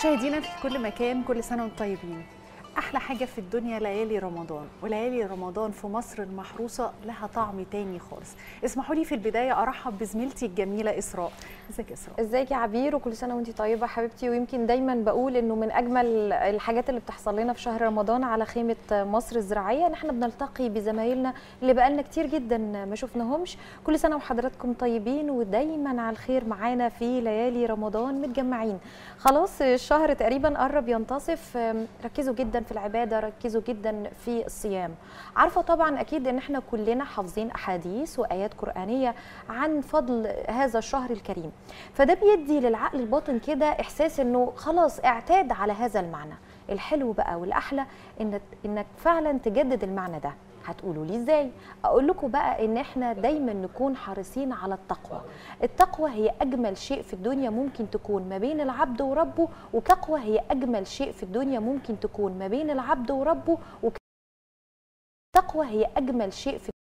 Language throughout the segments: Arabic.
مشاهدينا في كل مكان، كل سنة وانتم طيبين. أحلى حاجة في الدنيا ليالي رمضان، وليالي رمضان في مصر المحروسة لها طعم تاني خالص. اسمحوا لي في البداية أرحب بزميلتي الجميلة إسراء. ازيك يا إسراء؟ ازيك يا عبير، وكل سنة وانتي طيبة حبيبتي. ويمكن دايما بقول انه من أجمل الحاجات اللي بتحصل لنا في شهر رمضان على خيمة مصر الزراعية ان احنا بنلتقي بزمايلنا اللي بقالنا كتير جدا ما شفناهمش. كل سنة وحضراتكم طيبين ودايما على الخير معانا في ليالي رمضان متجمعين. خلاص الشهر تقريبا قرب ينتصف، ركزوا جدا في العبادة، ركزوا جدا في الصيام. عارفة طبعا أكيد إن احنا كلنا حافظين أحاديث وآيات قرآنية عن فضل هذا الشهر الكريم، فده بيدي للعقل الباطن كده إحساس إنه خلاص اعتاد على هذا المعنى. الحلو بقى والأحلى إنك فعلا تجدد المعنى ده. هتقولوا لي ازاي؟ اقول لكم بقى ان احنا دايما نكون حريصين على التقوى. التقوى هي اجمل شيء في الدنيا ممكن تكون ما بين العبد وربه، والتقوى هي اجمل شيء في الدنيا ممكن تكون ما بين العبد وربه، والتقوى هي اجمل شيء في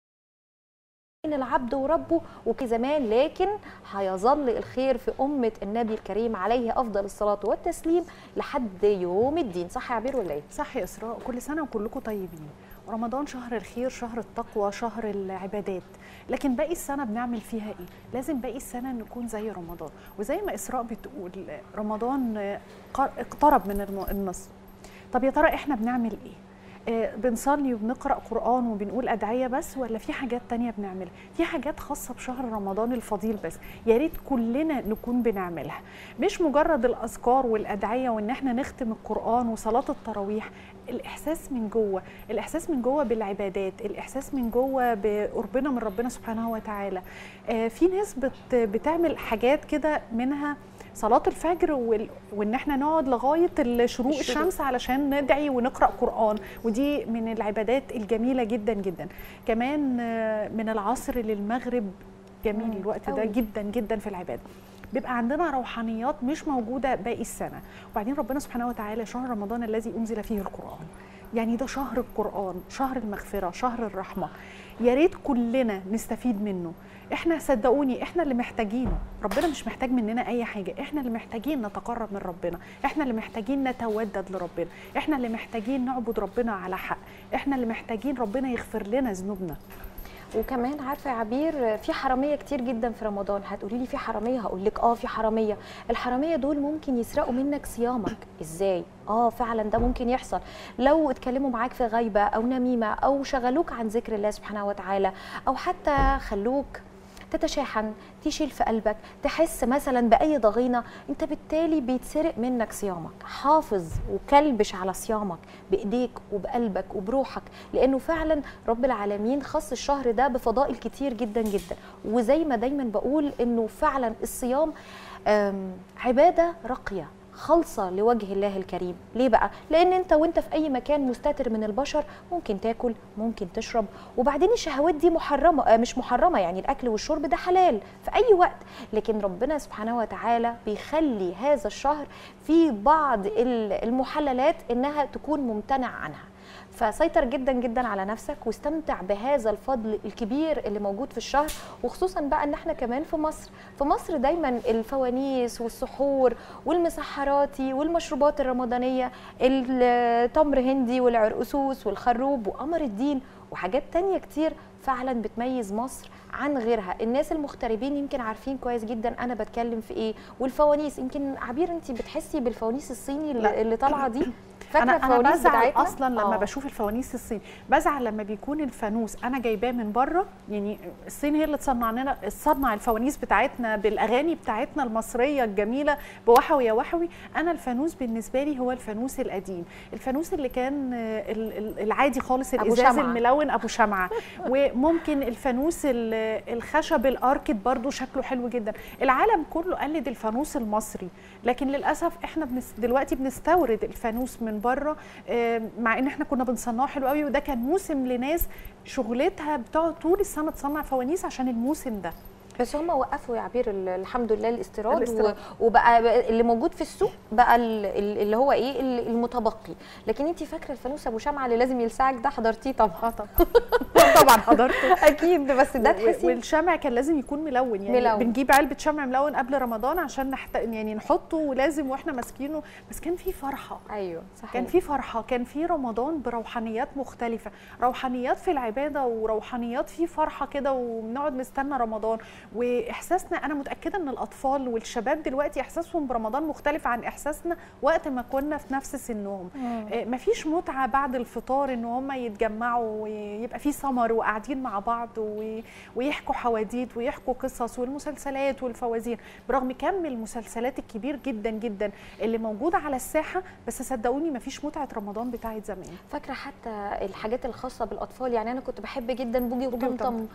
بين العبد وربه وكزمان، لكن هيظل الخير في أمة النبي الكريم عليه أفضل الصلاة والتسليم لحد يوم الدين. صح يا عبير ولا ايه؟ صح يا إسراء، كل سنة وكلكم طيبين. رمضان شهر الخير، شهر التقوى، شهر العبادات، لكن باقي السنة بنعمل فيها ايه؟ لازم باقي السنة نكون زي رمضان. وزي ما إسراء بتقول رمضان اقترب من النصف. طب يا ترى احنا بنعمل ايه؟ بنصلي وبنقرأ قرآن وبنقول أدعية بس، ولا في حاجات تانية بنعملها؟ في حاجات خاصة بشهر رمضان الفضيل بس يا ريت كلنا نكون بنعملها، مش مجرد الأذكار والأدعية وإن احنا نختم القرآن وصلاة التراويح. الإحساس من جوه، الإحساس من جوه بالعبادات، الإحساس من جوه بقربنا من ربنا سبحانه وتعالى. في ناس بتعمل حاجات كده، منها صلاة الفجر وإن احنا نقعد لغاية شروق الشمس علشان ندعي ونقرأ قرآن، ودي من العبادات الجميلة جدا جدا. كمان من العصر للمغرب جميل الوقت ده جدا جدا في العبادة. بيبقى عندنا روحانيات مش موجودة باقي السنة. وبعدين ربنا سبحانه وتعالى شهر رمضان الذي أنزل فيه القرآن، يعني ده شهر القرآن، شهر المغفرة، شهر الرحمة. يا ريت كلنا نستفيد منه. احنا صدقوني احنا اللي محتاجينه، ربنا مش محتاج مننا اي حاجة، احنا اللي محتاجين نتقرب من ربنا، احنا اللي محتاجين نتودد لربنا، احنا اللي محتاجين نعبد ربنا على حق، احنا اللي محتاجين ربنا يغفر لنا ذنوبنا. وكمان عارفه يا عبير في حراميه كتير جدا في رمضان. هتقولي لي في حراميه؟ هقول لك في حراميه. الحراميه دول ممكن يسرقوا منك صيامك. ازاي؟ فعلا ده ممكن يحصل لو اتكلموا معاك في غيبه او نميمه او شغلوك عن ذكر الله سبحانه وتعالى، او حتى خلوك تتشاحن، تشيل في قلبك، تحس مثلا باي ضغينه، انت بالتالي بيتسرق منك صيامك. حافظ وكلبش على صيامك بايديك وبقلبك وبروحك، لانه فعلا رب العالمين خص الشهر ده بفضائل كتير جدا جدا. وزي ما دايما بقول انه فعلا الصيام عباده راقيه خالصة لوجه الله الكريم. ليه بقى؟ لأن أنت في أي مكان مستتر من البشر ممكن تاكل، ممكن تشرب، وبعدين الشهوات دي محرمة، مش محرمة يعني الأكل والشرب ده حلال في أي وقت، لكن ربنا سبحانه وتعالى بيخلي هذا الشهر في بعض المحللات إنها تكون ممتنع عنها. فسيطر جدا جدا على نفسك واستمتع بهذا الفضل الكبير اللي موجود في الشهر. وخصوصا بقى ان احنا كمان في مصر دايما الفوانيس والسحور والمسحراتي والمشروبات الرمضانيه، التمر هندي والعرقسوس والخروب وقمر الدين وحاجات تانية كتير فعلا بتميز مصر عن غيرها. الناس المغتربين يمكن عارفين كويس جدا انا بتكلم في ايه. والفوانيس يمكن عبير انت بتحسي بالفوانيس الصيني اللي طالعه دي؟ أنا بزعل اصلا لما بشوف الفوانيس الصين، بزعل لما بيكون الفانوس انا جايباه من بره، يعني الصين هي اللي تصنع الفوانيس بتاعتنا بالاغاني بتاعتنا المصريه الجميله بوحوي يا وحوي. انا الفانوس بالنسبه لي هو الفانوس القديم، الفانوس اللي كان العادي خالص، الازاز الملون ابو شمعه. وممكن الفانوس الخشب الاركد برضو شكله حلو جدا. العالم كله قلد الفانوس المصري، لكن للاسف احنا دلوقتي بنستورد الفانوس من بره، مع ان احنا كنا بنصنعه حلو قوي. وده كان موسم لناس شغلتها بتقعد طول السنه تصنع فوانيس عشان الموسم ده. بس هم وقفوا يا عبير الحمد لله الاستيراد وبقى اللي موجود في السوق بقى اللي هو ايه المتبقي. لكن انت فاكره الفانوس ابو شمعه اللي لازم يلسعك ده، حضرتيه طبعا؟ طبعا حضرته اكيد. بس ده تحسي والشمع كان لازم يكون ملون، يعني ملون. بنجيب علبه شمع ملون قبل رمضان عشان يعني نحطه، ولازم واحنا ماسكينه. بس كان في فرحه. ايوه صحيح. كان في فرحه، كان في رمضان بروحانيات مختلفه، روحانيات في العباده وروحانيات في فرحه كده، وبنقعد نستنى رمضان. واحساسنا، انا متاكده ان الاطفال والشباب دلوقتي احساسهم برمضان مختلف عن احساسنا وقت ما كنا في نفس سنهم. مفيش متعه بعد الفطار ان هم يتجمعوا ويبقى في سمر وقاعدين مع بعض ويحكوا حواديت ويحكوا قصص، والمسلسلات والفوازير، برغم كم المسلسلات الكبير جدا جدا اللي موجوده على الساحه. بس صدقوني مفيش متعه رمضان بتاعت زمان. فاكره حتى الحاجات الخاصه بالاطفال، يعني انا كنت بحب جدا بوجي وطمطم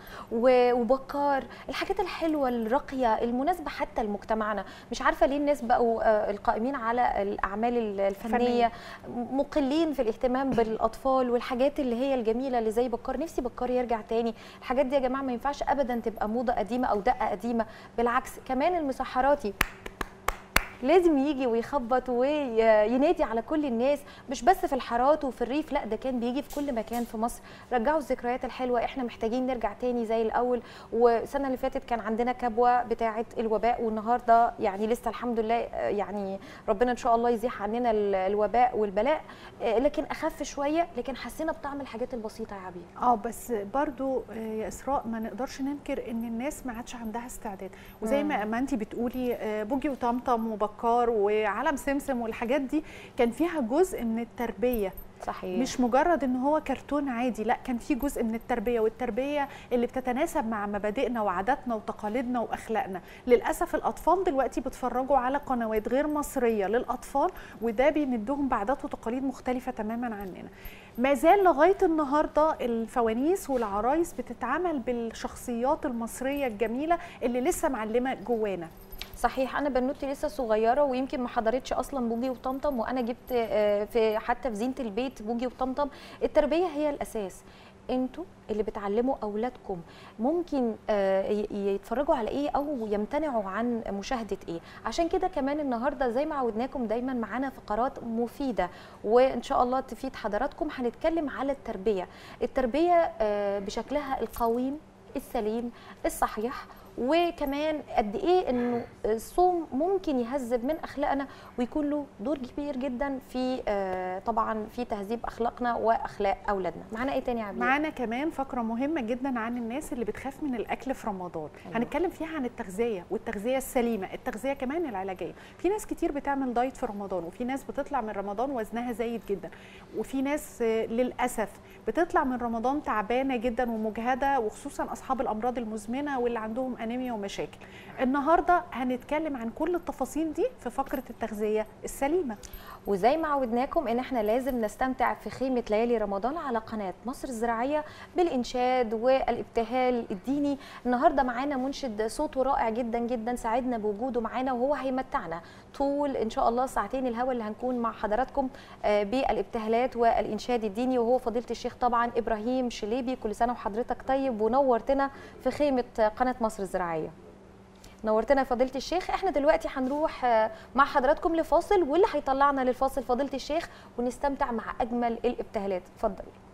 وبكار، الحاجات الحلوه الراقيه المناسبه حتى لمجتمعنا. مش عارفه ليه الناس بقوا القائمين على الاعمال الفنيه مقلين في الاهتمام بالاطفال والحاجات اللي هي الجميله اللي زي بكار. نفسي بكار يرجع تاني. الحاجات دي يا جماعه ما ينفعش ابدا تبقى موضه قديمه او دقه قديمه، بالعكس. كمان المسحراتي لازم يجي ويخبط وينادي على كل الناس، مش بس في الحارات وفي الريف، لا ده كان بيجي في كل مكان في مصر. رجعوا الذكريات الحلوه، احنا محتاجين نرجع تاني زي الاول. والسنه اللي فاتت كان عندنا كبوه بتاعه الوباء، والنهارده يعني لسه الحمد لله، يعني ربنا ان شاء الله يزيح عننا الوباء والبلاء، لكن اخف شويه، لكن حسينا بطعم الحاجات البسيطه يا عبير. بس برضو يا اسراء ما نقدرش ننكر ان الناس ما عادش عندها استعداد. وزي ما انت بتقولي بوجي وطمطم وبكار وعالم سمسم والحاجات دي كان فيها جزء من التربيه. صحيح. مش مجرد ان هو كرتون عادي، لا كان في جزء من التربيه، والتربيه اللي بتتناسب مع مبادئنا وعاداتنا وتقاليدنا واخلاقنا. للاسف الاطفال دلوقتي بيتفرجوا على قنوات غير مصريه للاطفال، وده بيندهم بعادات وتقاليد مختلفه تماما عننا. ما زال لغايه النهارده الفوانيس والعرايس بتتعمل بالشخصيات المصريه الجميله اللي لسه معلمه جوانا. صحيح. انا بنوتي لسه صغيره ويمكن ما حضرتش اصلا بوجي وطمطم، وانا جبت حتى في زينه البيت بوجي وطمطم. التربيه هي الاساس. انتوا اللي بتعلموا اولادكم ممكن يتفرجوا على ايه او يمتنعوا عن مشاهده ايه. عشان كده كمان النهارده زي ما عودناكم دايما معانا فقرات مفيده، وان شاء الله تفيد حضراتكم. هنتكلم على التربيه بشكلها القويم السليم الصحيح، وكمان قد ايه انه الصوم ممكن يهذب من اخلاقنا ويكون له دور كبير جدا في طبعا في تهذيب اخلاقنا واخلاق اولادنا. معانا ايه تاني يا عبير؟ معانا كمان فقره مهمه جدا عن الناس اللي بتخاف من الاكل في رمضان. هنتكلم فيها عن التغذيه والتغذيه السليمه، التغذيه كمان العلاجيه. في ناس كتير بتعمل دايت في رمضان، وفي ناس بتطلع من رمضان وزنها زايد جدا، وفي ناس للاسف بتطلع من رمضان تعبانه جدا ومجهده، وخصوصا اصحاب الامراض المزمنه واللي عندهم انيميا ومشاكل. النهارده هنتكلم عن كل التفاصيل دي في فقره التغذيه السليمه. وزي ما عودناكم ان احنا لازم نستمتع في خيمه ليالي رمضان على قناه مصر الزراعيه بالانشاد والابتهال الديني. النهارده معانا منشد صوته رائع جدا جدا، سعدنا بوجوده معانا، وهو هيمتعنا طول ان شاء الله ساعتين الهوا اللي هنكون مع حضراتكم بالابتهالات والانشاد الديني، وهو فضيله الشيخ طبعا ابراهيم شليبي. كل سنه وحضرتك طيب، ونورتنا في خيمه قناه مصر الزراعيه. نورتنا فضيله الشيخ. احنا دلوقتي هنروح مع حضراتكم لفاصل، واللي هيطلعنا للفاصل فضيله الشيخ، ونستمتع مع اجمل الابتهالات. اتفضل.